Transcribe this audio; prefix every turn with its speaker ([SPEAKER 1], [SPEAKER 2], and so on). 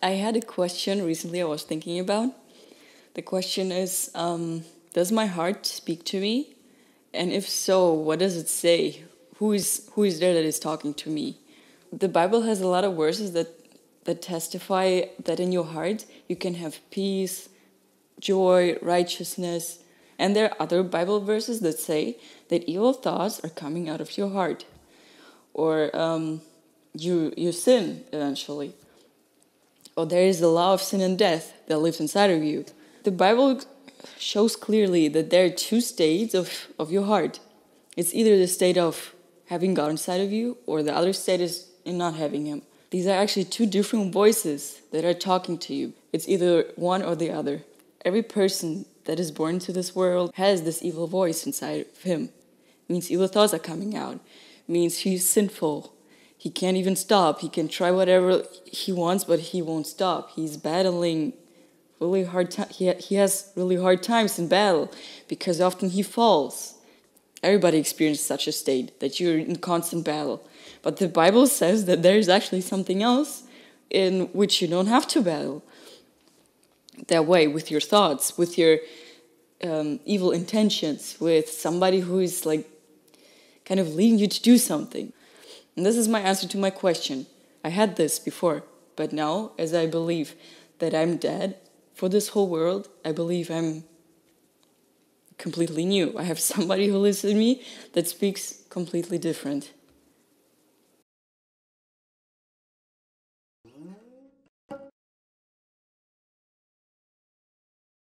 [SPEAKER 1] I had a question recently I was thinking about. The question is, does my heart speak to me? And if so, what does it say? Who is there that is talking to me? The Bible has a lot of verses that testify that in your heart you can have peace, joy, righteousness. And there are other Bible verses that say that evil thoughts are coming out of your heart. Or you sin eventually. Or there is the law of sin and death that lives inside of you. The Bible shows clearly that there are two states of your heart. It's either the state of having God inside of you, or the other state is in not having Him. These are actually two different voices that are talking to you. It's either one or the other. Every person that is born into this world has this evil voice inside of him. It means evil thoughts are coming out. It means he's sinful. He can't even stop. He can try whatever he wants, but he won't stop. He's battling really hard time. He has really hard times in battle because often he falls. Everybody experiences such a state that you're in constant battle. But the Bible says that there is actually something else in which you don't have to battle. That way, with your thoughts, with your evil intentions, with somebody who is like kind of leading you to do something. And this is my answer to my question. I had this before, but now, as I believe that I'm dead for this whole world, I believe I'm completely new. I have somebody who lives in me that speaks completely different.